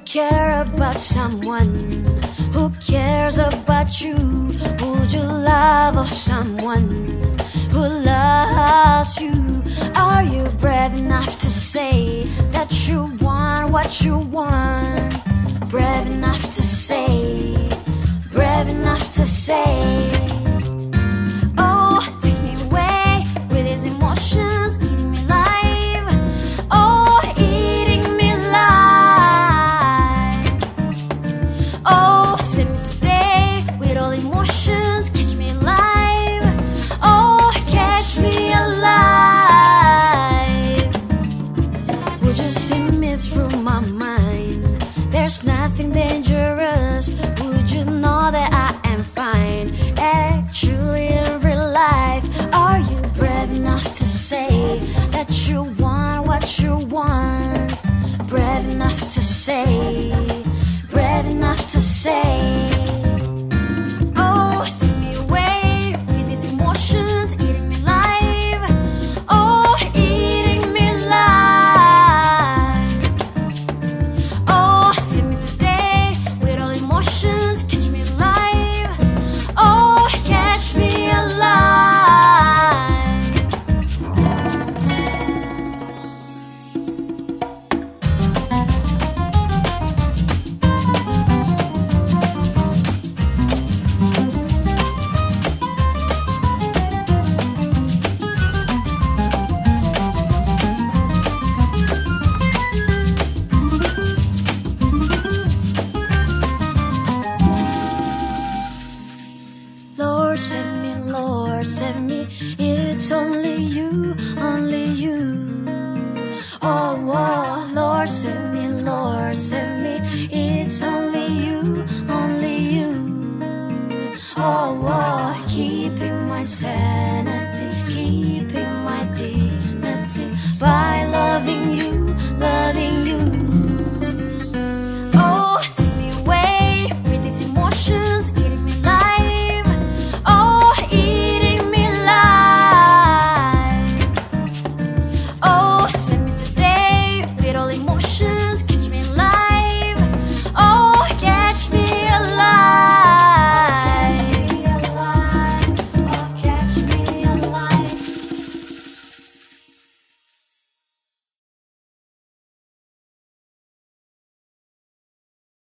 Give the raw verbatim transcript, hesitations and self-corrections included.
care about someone who cares about you? Would you love someone who loves you? Are you brave enough to say that you want what you want? Brave enough to say, brave enough to say, oh, take me away with his emotions, eating me alive. Oh, eating me alive. Oh, save me today with all emotions, catch me alive. Oh, catch me alive. Would you see me through my mind? There's nothing dangerous. Would you know that I am fine? Actually, in real life, are you brave enough to say that you want what you want? Brave enough to say, brave enough to say, oh, take me away with these emotions, eating me alive. Oh, eating me alive. Oh, save me today with all emotions, catch me alive. Oh, catch me alive. Lord, save me, Lord, save me. It's only